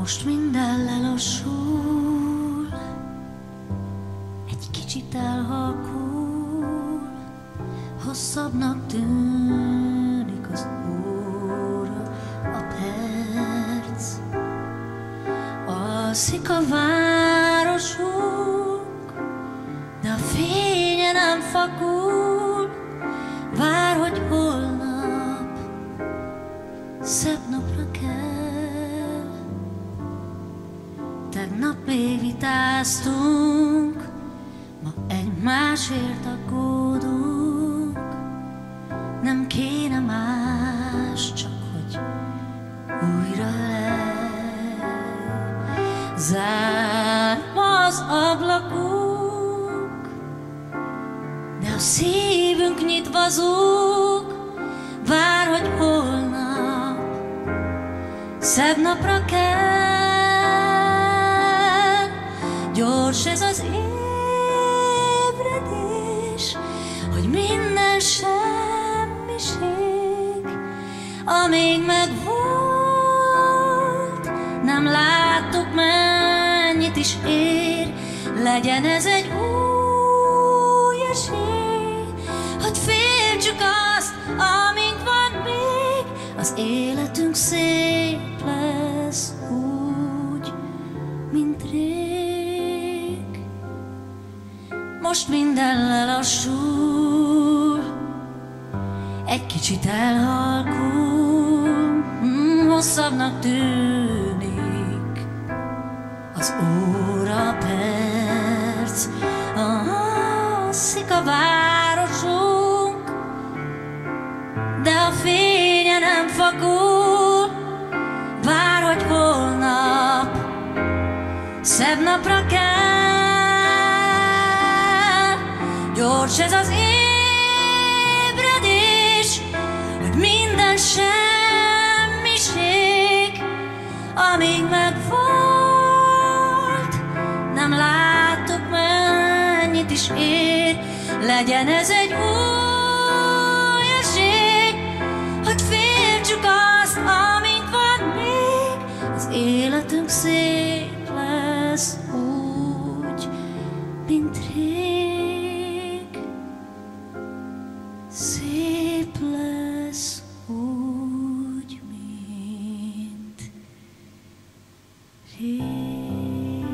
Most minden lelassul, egy kicsit elhalkul, hosszabbnak tűnik az óra, a perc. Alszik a városunk, de a fénye nem fakul, vár, hogy holnap szebb napra kell. Tegnap még vitáztunk, ma egymásért aggódunk. Nem kéne más, csak hogy újra zárva az ablakunk, de a szívünk nyitva zúg, vár, hogy holnap szebb napra kell. Gyors ez az ébredés, hogy minden semmiség, amíg megvolt, nem láttuk, mennyit is ér. Legyen ez egy új esély, hogy féltsük azt, amink van még. Az életünk szép lesz úgy, mint rég. Most minden lelassul, egy kicsit elhalkul, hosszabbnak tűnik az óra, perc. Alszik a városunk, de a fénye nem fakul, vár, hogy holnap szebb napra kell. Gyors ez az ébredés, hogy minden semmiség, amíg megvolt, nem láttuk, mennyit is ér. Legyen ez egy új esély, hogy féltsük azt, amink van még. Az életünk szép lesz úgy, mint rég. Szép lesz úgy, mint rég.